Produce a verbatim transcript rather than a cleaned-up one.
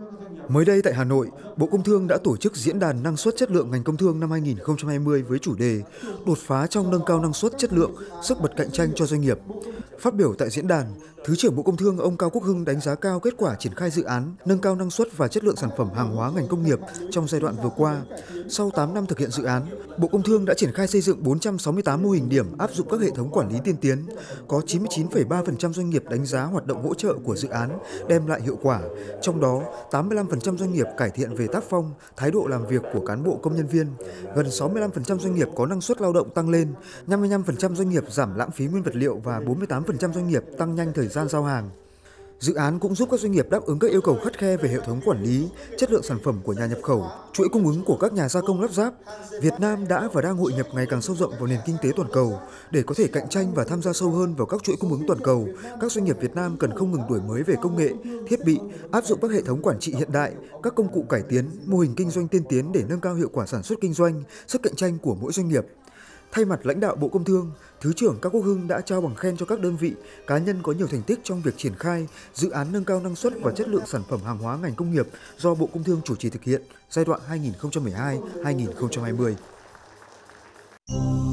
Mới đây tại Hà Nội, Bộ Công Thương đã tổ chức diễn đàn năng suất chất lượng ngành công thương năm hai nghìn không trăm hai mươi với chủ đề đột phá trong nâng cao năng suất chất lượng, sức bật cạnh tranh cho doanh nghiệp. Phát biểu tại diễn đàn, Thứ trưởng Bộ Công Thương ông Cao Quốc Hưng đánh giá cao kết quả triển khai dự án nâng cao năng suất và chất lượng sản phẩm hàng hóa ngành công nghiệp trong giai đoạn vừa qua. Sau tám năm thực hiện dự án, Bộ Công Thương đã triển khai xây dựng bốn trăm sáu mươi tám mô hình điểm áp dụng các hệ thống quản lý tiên tiến. Có chín mươi chín phẩy ba phần trăm doanh nghiệp đánh giá hoạt động hỗ trợ của dự án đem lại hiệu quả, trong đó tám mươi lăm phần trăm doanh nghiệp cải thiện về tác phong, thái độ làm việc của cán bộ công nhân viên, gần sáu mươi lăm phần trăm doanh nghiệp có năng suất lao động tăng lên, năm mươi lăm phần trăm doanh nghiệp giảm lãng phí nguyên vật liệu và bốn mươi tám phần trăm doanh nghiệp tăng nhanh thời gian giao hàng. Dự án cũng giúp các doanh nghiệp đáp ứng các yêu cầu khắt khe về hệ thống quản lý, chất lượng sản phẩm của nhà nhập khẩu, chuỗi cung ứng của các nhà gia công lắp ráp. Việt Nam đã và đang hội nhập ngày càng sâu rộng vào nền kinh tế toàn cầu. Để có thể cạnh tranh và tham gia sâu hơn vào các chuỗi cung ứng toàn cầu, các doanh nghiệp Việt Nam cần không ngừng đổi mới về công nghệ, thiết bị, áp dụng các hệ thống quản trị hiện đại, các công cụ cải tiến, mô hình kinh doanh tiên tiến để nâng cao hiệu quả sản xuất kinh doanh, sức cạnh tranh của mỗi doanh nghiệp. Thay mặt lãnh đạo Bộ Công Thương, Thứ trưởng Cao Quốc Hưng đã trao bằng khen cho các đơn vị, cá nhân có nhiều thành tích trong việc triển khai dự án nâng cao năng suất và chất lượng sản phẩm hàng hóa ngành công nghiệp do Bộ Công Thương chủ trì thực hiện giai đoạn hai nghìn không trăm mười hai đến hai nghìn không trăm hai mươi.